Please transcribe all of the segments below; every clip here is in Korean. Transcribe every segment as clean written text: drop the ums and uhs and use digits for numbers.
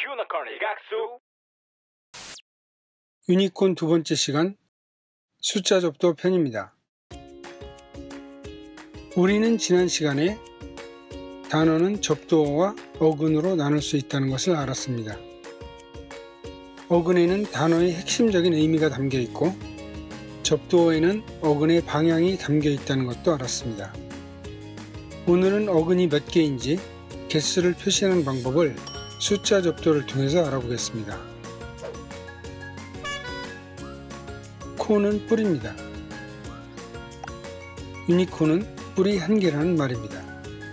유니콘 두 번째 시간 숫자 접도 편입니다. 우리는 지난 시간에 단어는 접두어와 어근으로 나눌 수 있다는 것을 알았습니다. 어근에는 단어의 핵심적인 의미가 담겨 있고 접두어에는 어근의 방향이 담겨 있다는 것도 알았습니다. 오늘은 어근이 몇 개인지 개수를 표시하는 방법을 숫자 접두어를 통해서 알아보겠습니다. 코는 뿔입니다. 유니콘은 뿔이 한 개라는 말입니다.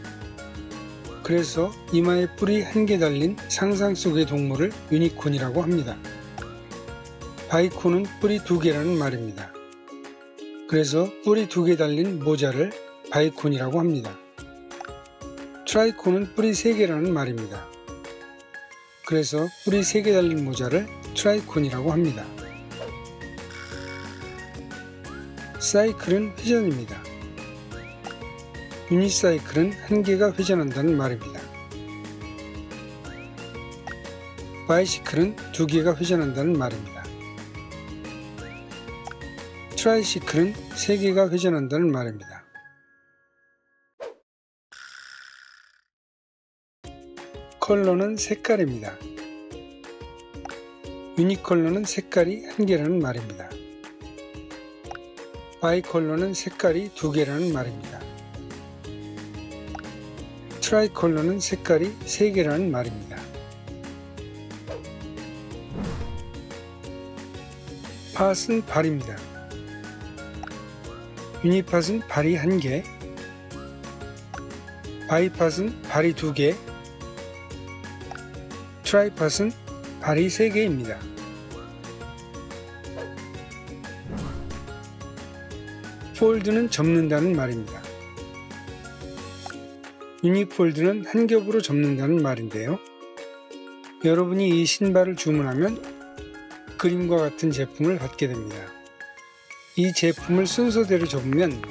그래서 이마에 뿔이 한 개 달린 상상 속의 동물을 유니콘이라고 합니다. 바이콘은 뿔이 두 개라는 말입니다. 그래서 뿔이 두 개 달린 모자를 바이콘이라고 합니다. 트라이콘은 뿔이 세 개라는 말입니다. 그래서 뿔이 세 개 달린 모자를 트라이콘이라고 합니다. 사이클은 회전입니다. 유니사이클은 한 개가 회전한다는 말입니다. 바이시클은 두 개가 회전한다는 말입니다. 트라이시클은 세 개가 회전한다는 말입니다. 컬러는 색깔입니다. 유니컬러는 색깔이 한 개라는 말입니다. 바이컬러는 색깔이 두 개라는 말입니다. 트라이컬러는 색깔이 세 개라는 말입니다. 팟은 발입니다. 유니팟은 발이 한 개, 바이팟은 발이 두 개, 트라이팟은 발이 세 개입니다. 폴드는 접는다는 말입니다. 유니폴드는 한 겹으로 접는다는 말인데요. 여러분이 이 신발을 주문하면 그림과 같은 제품을 받게 됩니다. 이 제품을 순서대로 접으면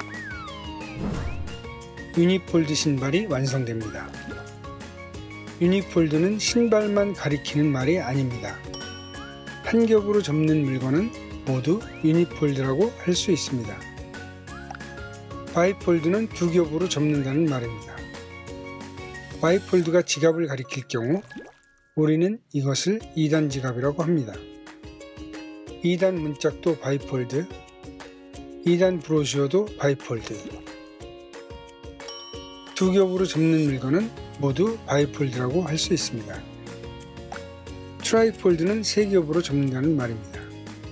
유니폴드 신발이 완성됩니다. 유니폴드는 신발만 가리키는 말이 아닙니다. 한 겹으로 접는 물건은 모두 유니폴드라고 할 수 있습니다. 바이폴드는 두 겹으로 접는다는 말입니다. 바이폴드가 지갑을 가리킬 경우 우리는 이것을 2단 지갑이라고 합니다. 2단 문짝도 바이폴드, 2단 브로셔도 바이폴드. 두 겹으로 접는 물건은 모두 바이폴드라고 할 수 있습니다. 트라이폴드는 세 겹으로 접는다는 말입니다.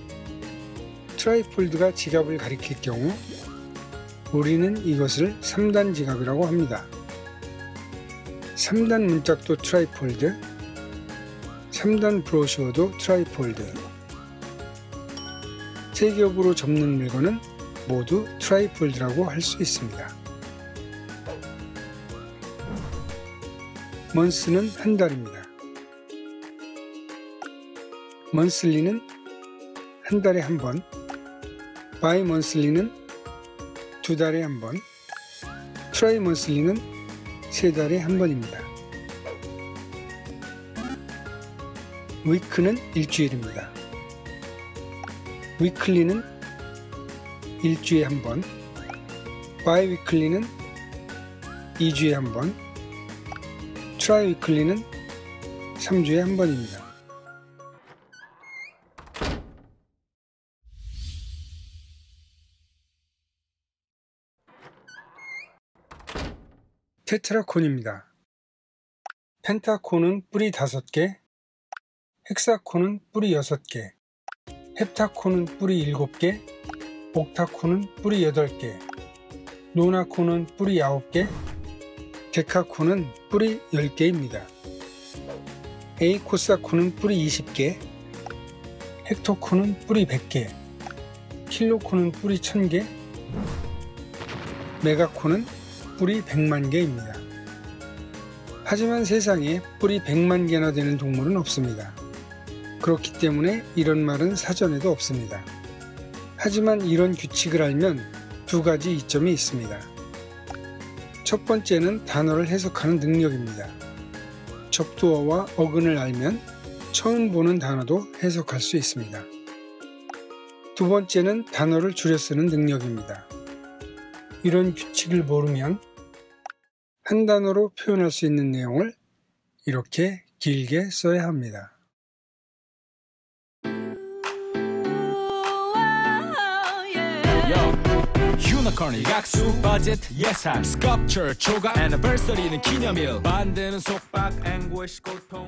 트라이폴드가 지갑을 가리킬 경우 우리는 이것을 3단 지갑이라고 합니다. 3단 문짝도 트라이폴드, 3단 브로셔도 트라이폴드. 세 겹으로 접는 물건은 모두 트라이폴드라고 할 수 있습니다. 먼스는 한 달입니다. 먼슬리는 한 달에 한 번, 바이먼슬리는 두 달에 한 번, 트라이먼슬리는 세 달에 한 번입니다. 위크는 일주일입니다. 위클리는 일주일에 한 번, 바이위클리는 2주에 한 번, 트라이위클리는 3주에 한 번입니다. 테트라콘입니다. 펜타콘은 뿔이 5개, 헥사콘은 뿔이 6개, 헵타콘은 뿔이 7개, 옥타콘은 뿔이 8개, 노나콘은 뿔이 9개, 데카콘은 뿔이 10개입니다. 에이코사콘은 뿔이 20개, 헥토콘은 뿔이 100개, 킬로콘은 뿔이 1000개, 메가콘은 뿔이 100만 개입니다. 하지만 세상에 뿔이 100만 개나 되는 동물은 없습니다. 그렇기 때문에 이런 말은 사전에도 없습니다. 하지만 이런 규칙을 알면 두 가지 이점이 있습니다. 첫 번째는 단어를 해석하는 능력입니다. 접두어와 어근을 알면 처음 보는 단어도 해석할 수 있습니다. 두 번째는 단어를 줄여 쓰는 능력입니다. 이런 규칙을 모르면 한 단어로 표현할 수 있는 내용을 이렇게 길게 써야 합니다. 유니콘이 약수, 버짓, 예산, 스컵처, 조각, 애니버서리는 기념일, 반대는 속박, 앵고시, 고통